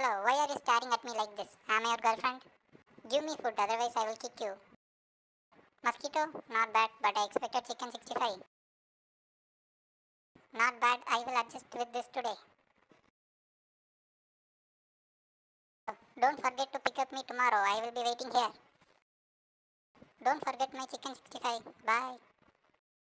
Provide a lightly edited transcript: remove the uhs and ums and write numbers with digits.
Hello, why are you staring at me like this? Am I your girlfriend? Give me food, otherwise I will kick you. Mosquito? Not bad, but I expected chicken 65. Not bad, I will adjust with this today. Don't forget to pick up me tomorrow, I will be waiting here. Don't forget my chicken 65. Bye.